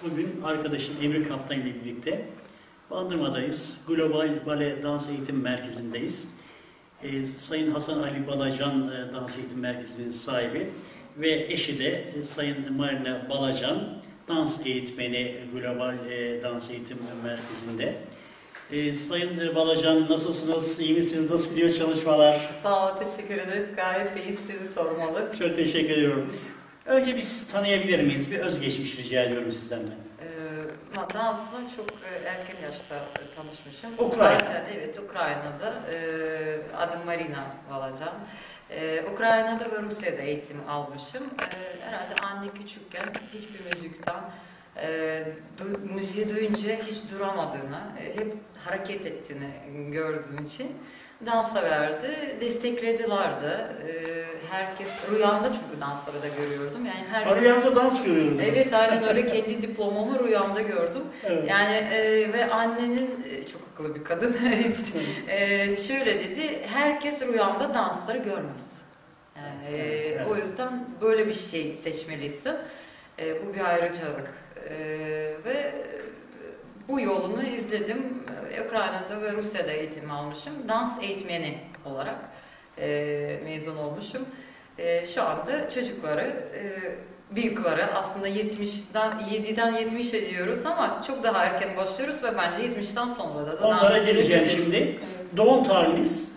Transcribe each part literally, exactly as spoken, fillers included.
Bugün arkadaşım Emre Kaptan ile birlikte Bandırma'dayız. Global Bale Dans Eğitim Merkezi'ndeyiz. Ee, Sayın Hasan Ali Balacan e, Dans Eğitim Merkezi'nin sahibi ve eşi de e, Sayın Marina Balacan, dans eğitmeni Global e, Dans Eğitim Merkezi'nde. Ee, Sayın Balacan, nasılsınız? İyi misiniz? Nasıl gidiyor çalışmalar? Sağ ol, teşekkür ederiz. Gayet iyi, sizi sormalı. Çok teşekkür ediyorum. Önce biz tanıyabilir miyiz? Bir özgeçmiş rica ediyorum sizden de. Ee, dansla çok erken yaşta tanışmışım. Ukrayna. Evet, Ukrayna'da. Ee, adım Marina Balacan. Ee, Ukrayna'da ve Rusya'da eğitim almışım. Ee, herhalde anne küçükken hiçbir müzikten e, du müziği duyunca hiç duramadığını, e, hep hareket ettiğini gördüğüm için dansa verdi, desteklediler de. Ee, herkes rüyamda çünkü dansları da görüyordum. Yani herkes. Rüyanızda dans görüyoruz. Evet, aynen öyle. Kendi diplomamı rüyamda gördüm. Evet. Yani e, ve annenin e, çok akıllı bir kadın. e, şöyle dedi, herkes rüyamda dansları görmez. Yani, e, evet. O yüzden böyle bir şey seçmelisin. E, bu bir ayrıcalık. E, ve bu yolunu izledim. Ukrayna'da ve Rusya'da eğitim almışım. Dans eğitmeni olarak e, mezun olmuşum. E, şu anda çocukları, e, büyükleri aslında yetmişten, yediden yetmişe diyoruz ama çok daha erken başlıyoruz ve bence yetmişten sonra da. Onlara geleceğim şimdi. Evet. Doğum tarihiniz?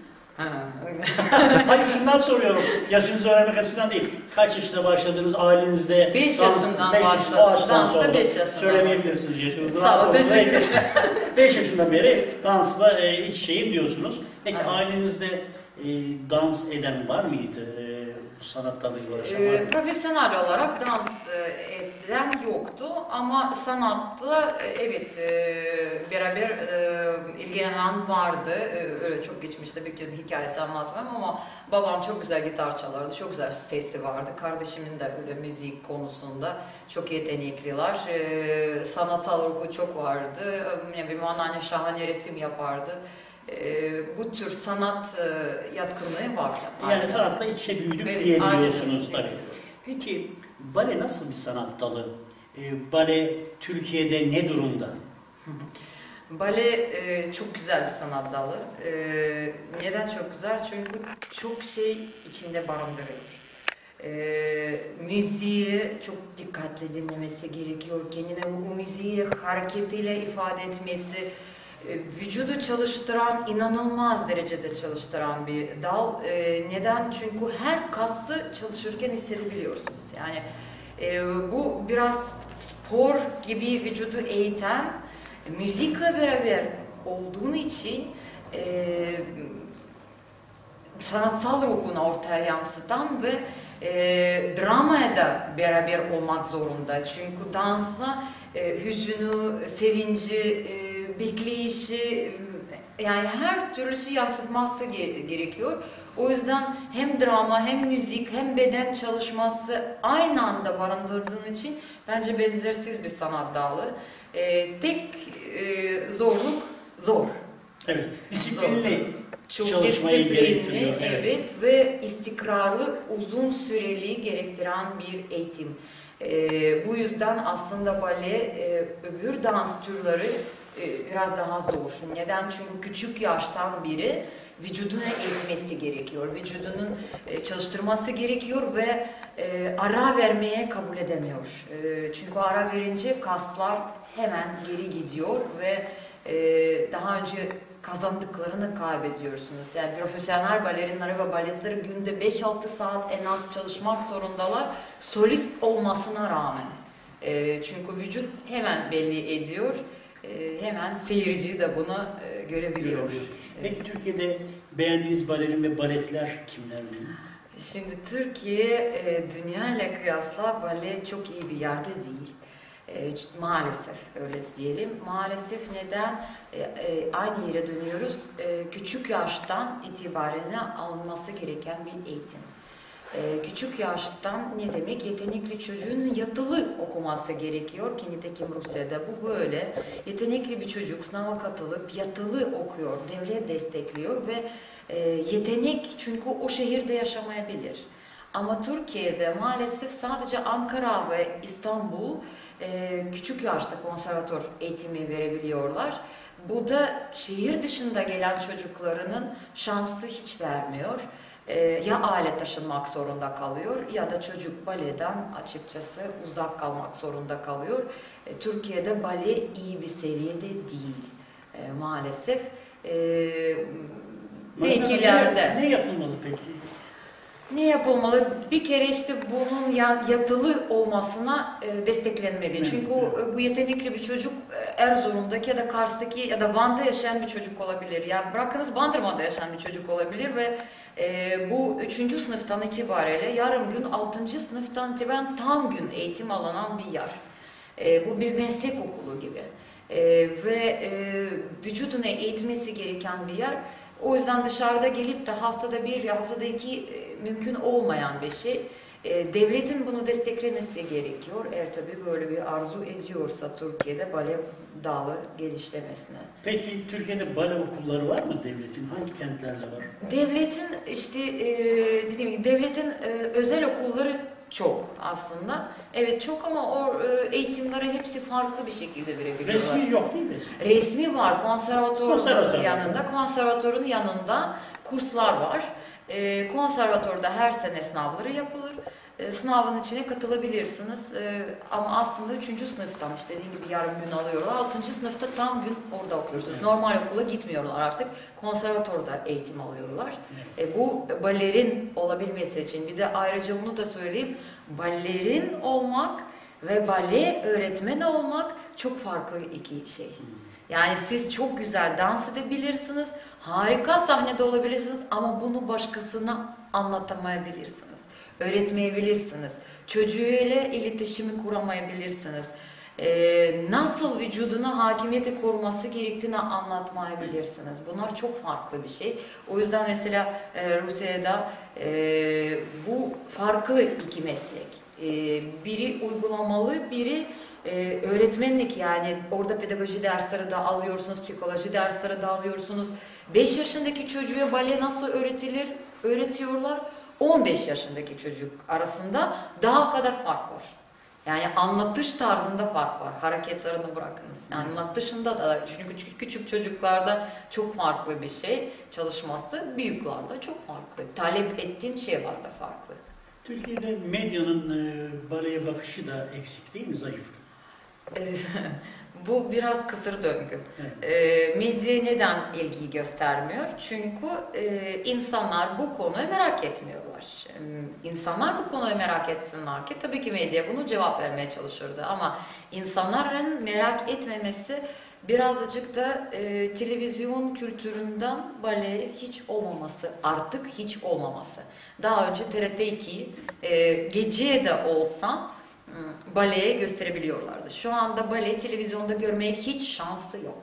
Hayır, şundan soruyorum. Yaşınızı öğrenmek açısından değil. Kaç yaşında başladınız ailenizde? beş yaşından başladım. Dansta beş yaşından. Söylemeyebilirsiniz yaşınızı. Sağ olun, teşekkür ederim. beş yaşından beri dansla e, iç şeyim diyorsunuz. Peki aynen. Ailenizde e, dans eden var mıydı? E, bu sanat dalıyla uğraşan var mıydı? Profesyonel olarak dans eden yoktu ama sanatla evet beraber ilgilenen vardı. Öyle çok geçmişte bir gün hikayesi anlatmam ama babam çok güzel gitar çalardı, çok güzel sesi vardı. Kardeşimin de öyle müzik konusunda çok yetenekliler. Sanatsal ruhu çok vardı. Yani benim anneannem şahane resim yapardı. Ee, bu tür sanat e, yatkınlığı var. Yani aynen. Sanatla iç içe büyüdük evet, diyebiliyorsunuz tabii. Peki bale nasıl bir sanat dalı? Ee, bale Türkiye'de ne durumda? Bale e, çok güzel bir sanat dalı. E, neden çok güzel? Çünkü çok şey içinde barındırıyor. E, müziği çok dikkatli dinlemesi gerekiyor. Kendine bu müziği hareketiyle ifade etmesi, vücudu çalıştıran, inanılmaz derecede çalıştıran bir dal. E, neden? Çünkü her kası çalışırken hissedebiliyorsunuz. Yani e, bu biraz spor gibi vücudu eğiten, müzikle beraber olduğun için e, sanatsal ruhunu ortaya yansıtan ve e, dramaya da beraber olmak zorunda. Çünkü dansla e, hüzünü, sevinci, e, bekleyişi, yani her türlüsü yansıtması gerekiyor. O yüzden hem drama, hem müzik, hem beden çalışması aynı anda barındırdığın için bence benzersiz bir sanat dalı. Ee, tek e, zorluk zor. Evet, disiplinli çok çalışmayı gerektiriyor. Evet. evet ve istikrarlı, uzun süreli gerektiren bir eğitim. Ee, bu yüzden aslında bale, e, öbür dans türleri biraz daha zor. Neden? Çünkü küçük yaştan biri vücudunu eğitmesi gerekiyor. Vücudunun çalıştırması gerekiyor ve ara vermeye kabul edemiyor. Çünkü ara verince kaslar hemen geri gidiyor ve daha önce kazandıklarını kaybediyorsunuz. Yani profesyonel balerinleri ve baletleri günde beş altı saat en az çalışmak zorundalar. Solist olmasına rağmen. Çünkü vücut hemen belli ediyor. Hemen seyirci de bunu görebiliyor. Peki Türkiye'de beğendiğiniz balerin ve baletler kimlerdi? Şimdi Türkiye dünya ile kıyasla bale çok iyi bir yerde değil. Maalesef öyle diyelim. Maalesef neden? Aynı yere dönüyoruz. Küçük yaştan itibaren alınması gereken bir eğitim. Küçük yaştan ne demek? Yetenekli çocuğun yatılı okuması gerekiyor. Ki nitekim Rusya'da bu böyle. Yetenekli bir çocuk sınava katılıp yatılı okuyor, devlet destekliyor ve yetenek çünkü o şehirde yaşamayabilir. Ama Türkiye'de maalesef sadece Ankara ve İstanbul e, küçük yaşta konservatör eğitimi verebiliyorlar. Bu da şehir dışında gelen çocuklarının şansı hiç vermiyor. E, ya aile taşınmak zorunda kalıyor ya da çocuk baleden açıkçası uzak kalmak zorunda kalıyor. E, Türkiye'de bale iyi bir seviyede değil e, maalesef. E, belki ileride. Ne yapılmalı peki? Ne yapılmalı? Bir kere işte bunun yatılı olmasına desteklenmeli. Evet, çünkü evet. Bu yetenekli bir çocuk Erzurum'daki ya da Kars'taki ya da Van'da yaşayan bir çocuk olabilir. Ya bırakınız Bandırma'da yaşayan bir çocuk olabilir ve e, bu üçüncü sınıftan itibariyle yarım gün, altıncı sınıftan itibaren tam gün eğitim alınan bir yer. E, bu bir meslek okulu gibi. E, ve e, vücudunu eğitmesi gereken bir yer. O yüzden dışarıda gelip de haftada bir ya haftada iki e, mümkün olmayan bir şey. E, devletin bunu desteklemesi gerekiyor. Eğer tabii böyle bir arzu ediyorsa Türkiye'de bale dalı gelişlemesine. Peki Türkiye'de bale okulları var mı devletin? Hangi kentlerle var? Devletin işte e, dediğim gibi devletin e, özel okulları çok aslında. Evet çok ama o e, eğitimleri hepsi farklı bir şekilde verebiliyorlar. Resmi yok değil mi? Resmi, resmi var. Konservatörün Konservatör yanında. var. Konservatörün yanında kurslar var. E, konservatörde her sene sınavları yapılır. E, sınavın içine katılabilirsiniz. E, ama aslında üçüncü sınıftan işte dediğim gibi yarım gün alıyorlar. altıncı sınıfta tam gün orada okuyorsunuz. Normal okula gitmiyorlar artık. Konservatörde eğitim alıyorlar. Evet. E, bu balerin olabilmesi için bir de ayrıca bunu da söyleyeyim. Balerin olmak ve bale öğretmeni olmak çok farklı iki şey. Yani siz çok güzel dans edebilirsiniz, harika sahnede olabilirsiniz ama bunu başkasına anlatamayabilirsiniz, öğretmeyebilirsiniz, çocuğuyla iletişimi kuramayabilirsiniz, ee, nasıl vücuduna hakimiyeti koruması gerektiğini anlatmayabilirsiniz. Bunlar çok farklı bir şey. O yüzden mesela e, Rusya'da e, bu farklı iki meslek. E, biri uygulamalı, biri Ee, öğretmenlik yani orada pedagoji dersleri de alıyorsunuz, psikoloji dersleri de alıyorsunuz. beş yaşındaki çocuğa bale nasıl öğretilir, öğretiyorlar. on beş yaşındaki çocuk arasında daha kadar fark var. Yani anlatış tarzında fark var. Hareketlerini bırakınız. Yani anlatışında da çünkü küçük, küçük çocuklarda çok farklı bir şey çalışması, büyüklerde çok farklı. Talep ettiğin şey var da farklı. Türkiye'de medyanın e, baleye bakışı da eksik değil mi, zayıf? Bu biraz kısır döngü. Evet. E, medya neden ilgi göstermiyor? Çünkü e, insanlar bu konuyu merak etmiyorlar. E, insanlar bu konuyu merak etsinler ki tabii ki medya bunu cevap vermeye çalışırdı. Ama insanların merak etmemesi birazcık da e, televizyon kültüründen bale hiç olmaması, artık hiç olmaması. Daha önce T R T iki e, gece de olsa baleye gösterebiliyorlardı. Şu anda bale televizyonda görmeye hiç şansı yok.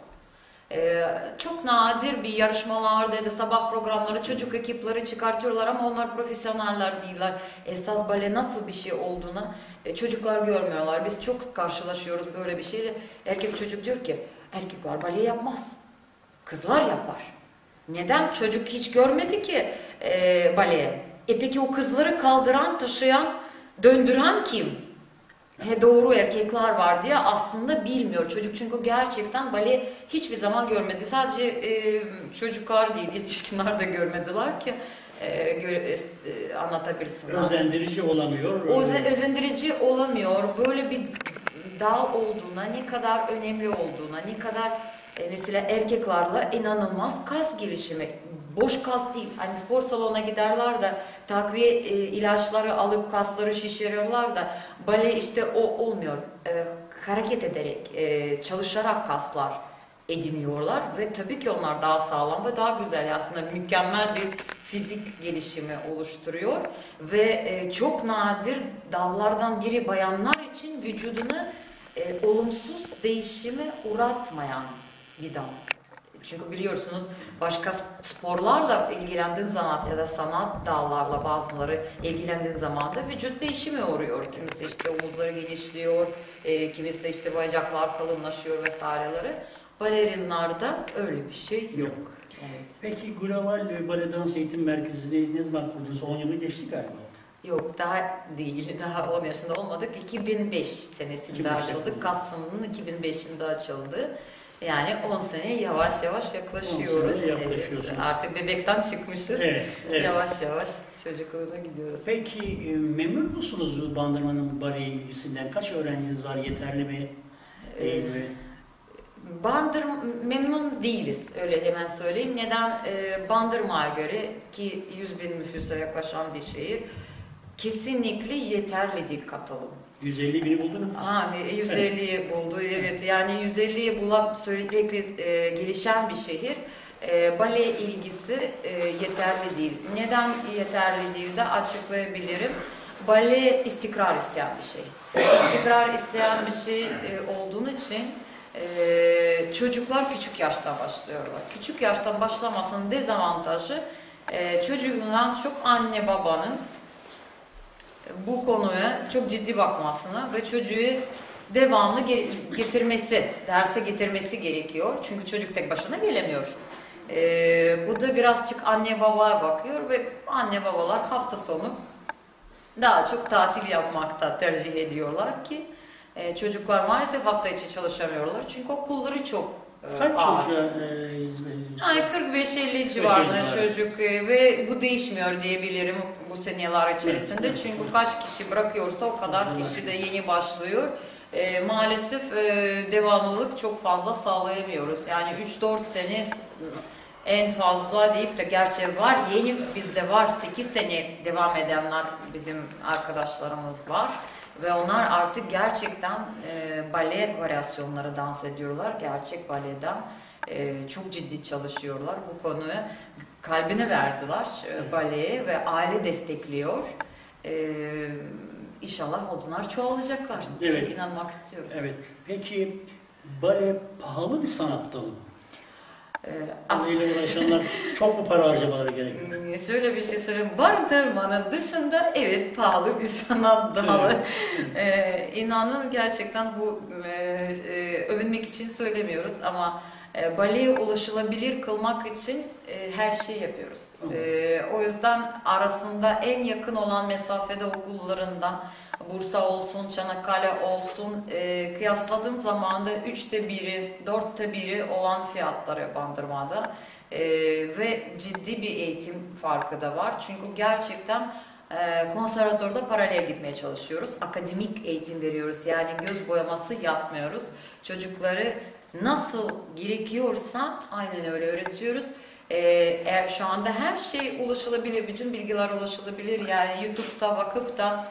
Ee, çok nadir bir yarışmalarda ya da sabah programları çocuk ekipleri çıkartıyorlar ama onlar profesyoneller değiller. Esas bale nasıl bir şey olduğunu e, çocuklar görmüyorlar. Biz çok karşılaşıyoruz böyle bir şeyle. Erkek çocuk diyor ki erkekler bale yapmaz. Kızlar yapar. Neden? Çocuk hiç görmedi ki e, baleye. E peki o kızları kaldıran, taşıyan, döndüren kim? He, doğru erkekler var diye aslında bilmiyor çocuk çünkü gerçekten bale hiçbir zaman görmedi. Sadece e, çocuklar değil yetişkinler de görmediler ki e, gö e, anlatabilsinler. Özendirici olamıyor. Öze özendirici olamıyor. Böyle bir dal olduğuna, ne kadar önemli olduğuna, ne kadar e, mesela erkeklerle inanılmaz kas gelişimi. Boş kas değil. Hani spor salonuna giderler de takviye e, ilaçları alıp kasları şişiriyorlar da bale işte o olmuyor. E, hareket ederek, e, çalışarak kaslar ediniyorlar ve tabii ki onlar daha sağlam ve daha güzel aslında mükemmel bir fizik gelişimi oluşturuyor ve e, çok nadir dallardan biri bayanlar için vücudunu e, olumsuz değişime uğratmayan bir dal. Çünkü biliyorsunuz başka sporlarla ilgilendiğin zaman ya da sanat dallarla bazıları ilgilendiğin zaman da vücut değişimi uğruyor. Kimisi işte omuzları genişliyor, e, kimisi de işte bacaklar kalınlaşıyor vesaireleri. Balerinlarda öyle bir şey yok. yok. Evet. Peki Global Bale Dans Eğitim Merkezi'ni ne zaman kurdunuz? on yılı geçti galiba. Yok, daha değil. Daha on yaşında olmadık. iki bin beş senesinde iki bin beş açıldık. Kasım'ın iki bin beşinde açıldı. Yani on sene yavaş yavaş yaklaşıyoruz. on sene yaklaşıyorsunuz. Evet, artık bebekten çıkmışız. Evet, evet. Yavaş yavaş çocukluğuna gidiyoruz. Peki e, memnun musunuz Bandırma'nın baleye ilgisinden? Kaç öğrenciniz var? Yeterli mi? Değil mi? Bandırma memnun değiliz, öyle hemen söyleyeyim. Neden? E, Bandırma'ya göre, ki yüz bin nüfusa yaklaşan bir şehir, kesinlikle yeterli değil katılım. yüz elli bini buldunuz mu? Ha, yüz elliyi buldu, evet. Yani yüz elliyi bulup sürekli e, gelişen bir şehir. E, bale ilgisi e, yeterli değil. Neden yeterli değil de açıklayabilirim. Bale istikrar isteyen bir şey. İstikrar isteyen bir şey e, olduğu için e, çocuklar küçük yaşta başlıyorlar. Küçük yaşta başlamasının dezavantajı e, çocuğundan çok anne babanın bu konuya çok ciddi bakmasına ve çocuğu devamlı getirmesi, derse getirmesi gerekiyor. Çünkü çocuk tek başına gelemiyor. Ee, bu da birazcık anne babaya bakıyor ve anne babalar hafta sonu daha çok tatil yapmakta tercih ediyorlar ki e, çocuklar maalesef hafta içi çalışamıyorlar. Çünkü okulları çok e, Kaç ağır. çocuğa e, hizmet ediyorsunuz? Yani kırk beş elli civarında civarı. çocuk e, ve bu değişmiyor diyebilirim bu seneler içerisinde. Çünkü kaç kişi bırakıyorsa o kadar kişi de yeni başlıyor. E, maalesef e, devamlılık çok fazla sağlayamıyoruz. Yani üç dört sene en fazla deyip de gerçi var, yeni bizde var, sekiz sene devam edenler bizim arkadaşlarımız var. Ve onlar artık gerçekten e, bale varyasyonları dans ediyorlar. Gerçek baleden e, çok ciddi çalışıyorlar. Bu konuyu kalbine verdiler e, baleye ve aile destekliyor. E, İnşallah onlar çoğalacaklar diye Evet. inanmak istiyoruz. Evet. Peki bale pahalı bir sanat dalı mı? Ee, Baleyle uğraşanlar çok mu para harcamaları gerekiyor? as- Şöyle bir şey söyleyeyim. Bandırmanın dışında evet pahalı bir sanat dalı. Evet. Ee, inanın gerçekten bu e, e, övünmek için söylemiyoruz ama e, baleye ulaşılabilir kılmak için e, her şeyi yapıyoruz. E, o yüzden arasında en yakın olan mesafede okullarında Bursa olsun, Çanakkale olsun e, kıyasladığın zaman da üçte biri, dörtte biri olan fiyatları Bandırma'da e, ve ciddi bir eğitim farkı da var. Çünkü gerçekten e, konservatuvarda paralel gitmeye çalışıyoruz. Akademik eğitim veriyoruz. Yani göz boyaması yapmıyoruz. Çocukları nasıl gerekiyorsa aynen öyle öğretiyoruz. Ee, eğer şu anda her şey ulaşılabilir, bütün bilgiler ulaşılabilir. Yani YouTube'da bakıp da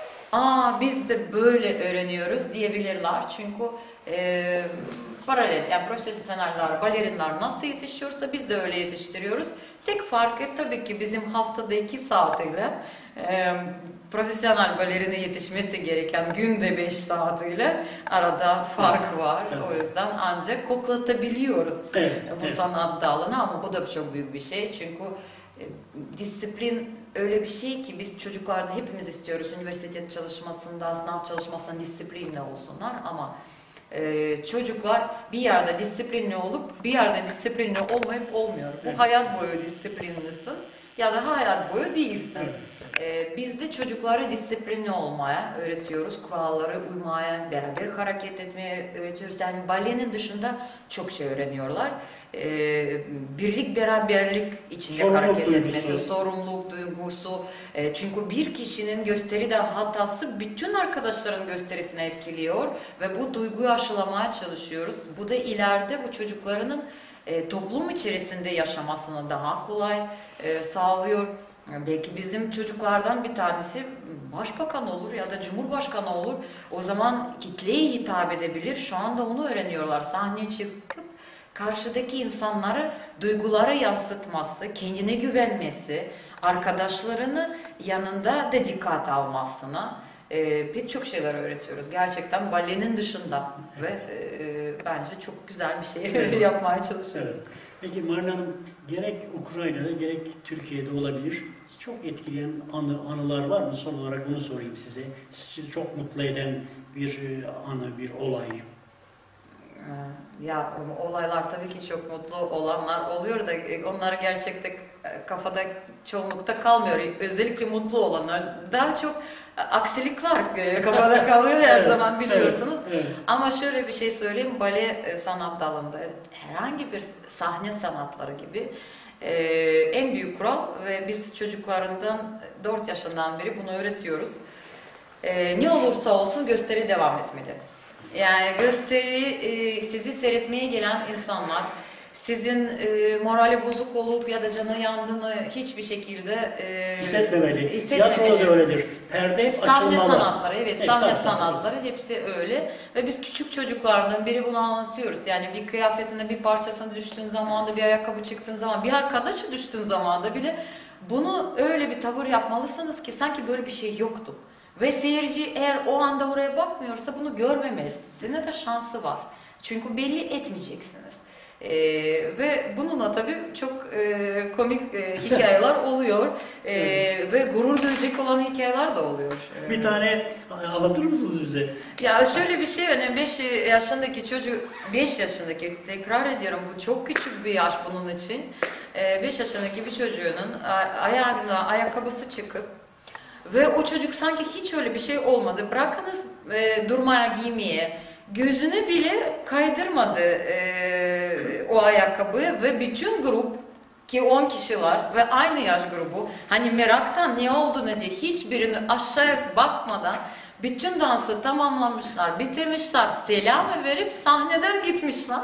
aa biz de böyle öğreniyoruz diyebilirler. Çünkü e, paralel, yani profesyoneller, balerinler nasıl yetişiyorsa biz de öyle yetiştiriyoruz. Tek farkı tabii ki bizim haftada iki saatiyle e, profesyonel balerine yetişmesi gereken günde beş saatiyle arada fark var. Evet. O yüzden ancak koklatabiliyoruz Evet, bu evet. sanat dalını ama bu da çok büyük bir şey. Çünkü e, disiplin öyle bir şey ki biz çocuklarda hepimiz istiyoruz üniversite çalışmasında, sınav çalışmasında disiplinli olsunlar ama e, çocuklar bir yerde disiplinli olup bir yerde disiplinli olmayıp olmuyor. Bu Evet. hayat boyu disiplinlisin ya da hayat boyu değilsin. Evet. Ee, biz de çocuklara disiplinli olmaya öğretiyoruz, kurallara uymaya, beraber hareket etmeye öğretiyoruz. Yani balenin dışında çok şey öğreniyorlar. Ee, birlik, beraberlik içinde Sorumluluk hareket duygusu. etmesi, sorumluluk duygusu. Ee, çünkü bir kişinin gösteride hatası bütün arkadaşların gösterisine etkiliyor ve bu duyguyu aşılamaya çalışıyoruz. Bu da ileride bu çocuklarının e, toplum içerisinde yaşamasını daha kolay e, sağlıyor. Belki bizim çocuklardan bir tanesi başbakan olur ya da cumhurbaşkanı olur. O zaman kitleye hitap edebilir. Şu anda onu öğreniyorlar. Sahneye çıkıp karşıdaki insanlara duyguları yansıtması, kendine güvenmesi, arkadaşlarını yanında da dikkat almasına e, pek çok şeyler öğretiyoruz. Gerçekten balenin dışında ve e, bence çok güzel bir şey yapmaya çalışıyoruz. Evet. Peki Marina Hanım, gerek Ukrayna'da gerek Türkiye'de olabilir. Sizi çok etkileyen anı, anılar var mı? Son olarak onu sorayım size. Sizi çok mutlu eden bir e, anı, bir olay. Ee, Ya olaylar tabii ki çok mutlu olanlar oluyor da onlar gerçekten kafada çoğunlukta kalmıyor. Özellikle mutlu olanlar daha çok aksilikler kafada kalıyor her Evet, zaman biliyorsunuz. evet, evet. Ama şöyle bir şey söyleyeyim, bale sanat dalında herhangi bir sahne sanatları gibi e, en büyük kural ve biz çocuklarından dört yaşından beri bunu öğretiyoruz. E, ne olursa olsun gösteri devam etmeli. Yani gösteri e, sizi seyretmeye gelen insanlar sizin e, morali bozuk olup ya da canı yandığını hiçbir şekilde e, hissetmemeli. hissetmemeli. Tiyatro da öyledir. Perde hep Sahne açılmalı. sanatları, evet, Evet, sahne sahne sanatları hepsi öyle. Ve biz küçük çocuklardan biri bunu anlatıyoruz. Yani bir kıyafetine bir parçasını düştüğün zaman da, bir ayakkabı çıktığın zaman, bir arkadaşı düştüğün zaman da bile bunu öyle bir tavır yapmalısınız ki sanki böyle bir şey yoktu. Ve seyirci eğer o anda oraya bakmıyorsa bunu görmemesine de şansı var. Çünkü belli etmeyeceksiniz. Ee, ve bununla tabii çok e, komik e, hikayeler oluyor e, ve gurur duyacak olan hikayeler de oluyor. Bir tane anlatır mısınız bize? Ya şöyle bir şey, hani beş yaşındaki çocuk, beş yaşındaki, tekrar ediyorum, bu çok küçük bir yaş bunun için. beş yaşındaki bir çocuğunun ayağına ayakkabısı çıkıp ve o çocuk sanki hiç öyle bir şey olmadı. Bırakınız e, durmaya, giymeye. Gözüne bile kaydırmadı e, o ayakkabıyı ve bütün grup, ki on kişi var ve aynı yaş grubu, hani meraktan ne olduğunu diye hiçbirini aşağıya bakmadan bütün dansı tamamlamışlar, bitirmişler, selam verip sahneden gitmişler.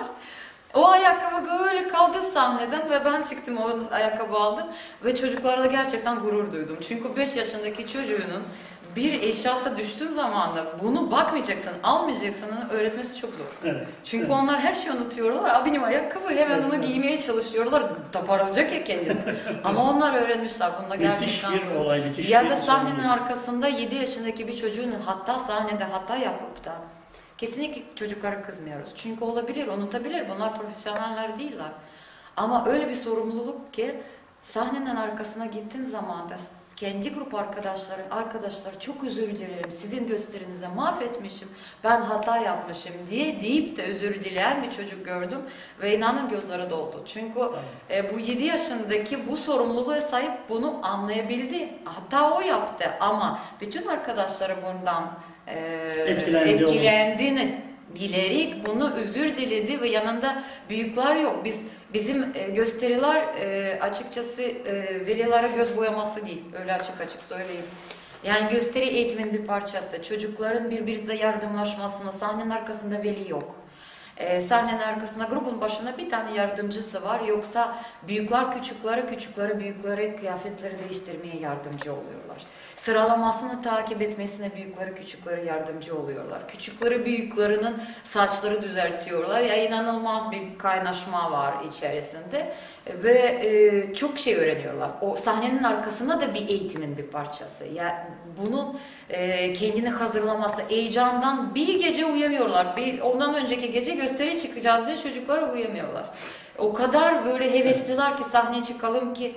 O ayakkabı böyle kaldı sahneden ve ben çıktım, o ayakkabı aldım ve çocuklarla gerçekten gurur duydum. Çünkü beş yaşındaki çocuğunun bir eşyası düştüğün zaman da bunu bakmayacaksın, almayacaksın öğretmesi çok zor. Evet. Çünkü evet. onlar her şeyi unutuyorlar. Aa, benim ayakkabı, hemen Evet, onu evet. giymeye çalışıyorlar. Toparlayacak ya kendini. Ama onlar öğrenmişler. Bunda gerçekten Müthiş bir zor. olay, müthiş Ya bir da sahnenin sorun. arkasında yedi yaşındaki bir çocuğun hatta sahnede hata yapıp da kesinlikle çocuklara kızmıyoruz. Çünkü olabilir, unutabilir. Bunlar profesyoneller değiller. Ama öyle bir sorumluluk ki sahnenin arkasına gittiğin zaman da kendi grup arkadaşları, arkadaşlar çok özür dilerim, sizin gösterinize mahvetmişim, ben hata yapmışım diye deyip de özür dileyen bir çocuk gördüm ve inanın gözleri doldu. Çünkü e, bu yedi yaşındaki bu sorumluluğa sahip bunu anlayabildi. Hatta o yaptı ama bütün arkadaşları bundan e, Etkilendi etkilendiğini bilerek bunu özür diledi ve yanında büyükler yok. Biz Bizim e, gösteriler e, açıkçası e, velilere göz boyaması değil, öyle açık açık söyleyeyim. Yani gösteri eğitimin bir parçası, çocukların birbirine yardımlaşmasına, sahnenin arkasında veli yok. E, sahnenin arkasında grubun başına bir tane yardımcısı var, yoksa büyükler küçükleri, küçükleri büyükleri kıyafetleri değiştirmeye yardımcı oluyorlar. Sıralamasını takip etmesine büyükleri küçükleri yardımcı oluyorlar. Küçükleri büyüklerinin saçları düzeltiyorlar. Ya inanılmaz bir kaynaşma var içerisinde ve e, çok şey öğreniyorlar. O sahnenin arkasında da bir eğitimin bir parçası. Ya yani bunun e, kendini hazırlaması, heyecandan bir gece uyuyamıyorlar. Bir, ondan önceki gece gösteriye çıkacağız diye çocuklar uyuyamıyorlar. O kadar böyle hevesliler ki sahneye çıkalım ki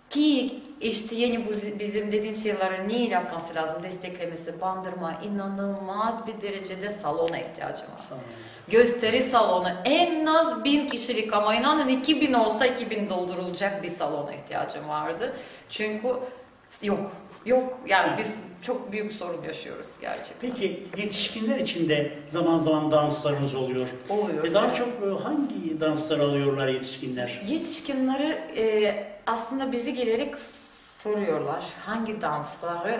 Ki işte yeni bu bizim dediğin şeyleri niye yapması lazım, desteklemesi, bandırma, inanılmaz bir derecede salona ihtiyacım var. Salon. Gösteri salonu en az bin kişilik ama inanın iki bin olsa iki bin doldurulacak bir salona ihtiyacım vardı. Çünkü yok, yok yani biz çok büyük bir sorun yaşıyoruz gerçekten. Peki yetişkinler için de zaman zaman danslarınız oluyor. Oluyor. E daha evet. çok hangi danslar alıyorlar yetişkinler? Yetişkinleri e, aslında bizi gelerek soruyorlar hangi dansları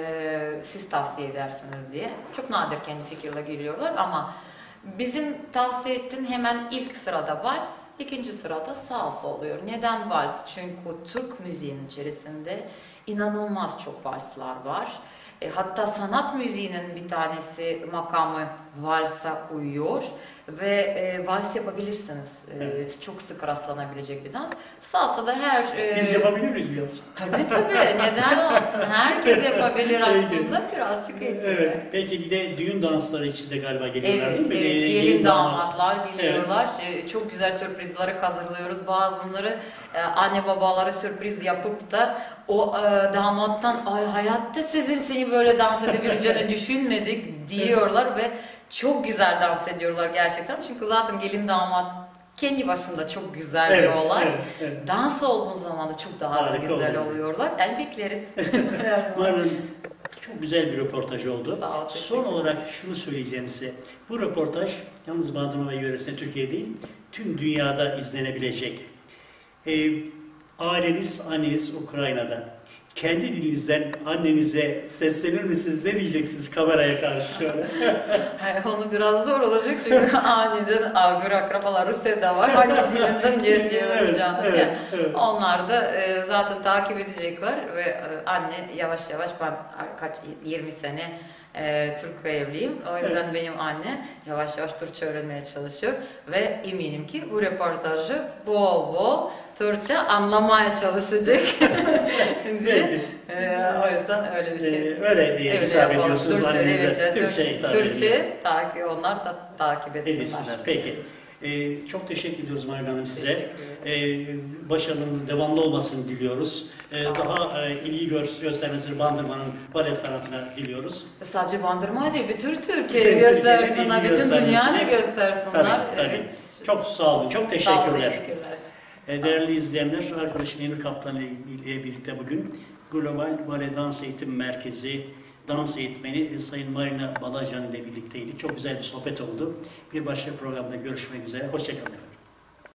e, siz tavsiye edersiniz diye. Çok nadir kendi fikirle geliyorlar ama bizim tavsiye ettiğim hemen ilk sırada vals, ikinci sırada salsa oluyor. Neden vals? Çünkü Türk müziğinin içerisinde inanılmaz çok valslar var. E, hatta sanat müziğinin bir tanesi makamı valsa uyuyor ve e, vals yapabilirsiniz. E, evet. Çok sık rastlanabilecek bir dans. Salsa da her... E, Biz yapabilir miyiz biraz? Tabii tabii. Neden olmasın? Herkes yapabilir aslında. Birazcık eğitimli. Evet. Peki bir de düğün dansları için de galiba geliyorlar evet, değil mi? Evet. Gelin, gelin damatlar geliyorlar. Evet. Çok güzel sürprizleri hazırlıyoruz. Bazıları anne babalara sürpriz yapıp da o e, damattan ay hayatta sizin seni böyle dans edebileceğini düşünmedik diyorlar ve çok güzel dans ediyorlar gerçekten. Çünkü zaten gelin damat kendi başında çok güzel Evet, bir olay. evet, evet. Dans olduğun zaman da çok daha da Harika güzel oluyor. oluyorlar. El bekleriz. Marlon, çok güzel bir röportaj oldu. Sağ ol, Son olarak şunu söyleyeceğim size. Bu röportaj yalnız Bandırma ve yöresinde Türkiye değil, tüm dünyada izlenebilecek. Ee, aileniz, anneniz Ukrayna'da. Kendi dilinizden annenize seslenir misiniz? Ne diyeceksiniz kameraya karşı şöyle? Hayır, onu biraz zor olacak çünkü aniden ağır akrabalar Rusya'da var. Hangi dilinden ne yapacağını Evet, diye. evet, evet. Onlar da e, zaten takip edecekler ve e, anne yavaş yavaş ben kaç yirmi sene e, Türk'le evliyim. O yüzden Evet. benim anne yavaş yavaş Türkçe öğrenmeye çalışıyor ve eminim ki bu röportajı bol bol Türkçe anlamaya çalışacak diye. E, o yüzden öyle bir şey. Ee, öyle e, Öyle hitap yapalım. ediyorsunuz Türkçe, annenize. evet, evet, Türkçe Türkçe, hitap Türkçe ediyorsunuz. takip, onlar da takip etsinler. Edilsinler. Peki. Ee, çok teşekkür ediyoruz Marlon Hanım size. Teşekkür Ee, başarınızın devamlı olmasını diliyoruz. Ee, daha e, ilgi gö- göstermesini Bandırma'nın bale sanatına diliyoruz. Sadece Bandırma değil, bütün Bütün Türkiye'yi Türkiye'nin göstersinler, ilgi bütün göstermesini- dünyayı göstersinler. Tabii, tabii. Evet. Çok sağ olun. Çok Sağ ol, teşekkürler. teşekkürler. Ee, değerli izleyenler, arkadaşım Emir Kaptan ile birlikte bugün Global Bale Dans Eğitim Merkezi dans eğitmeni Sayın Marina Balajan ile birlikteydik. Çok güzel bir sohbet oldu. Bir başka programda görüşmek üzere. Hoşçakalın efendim.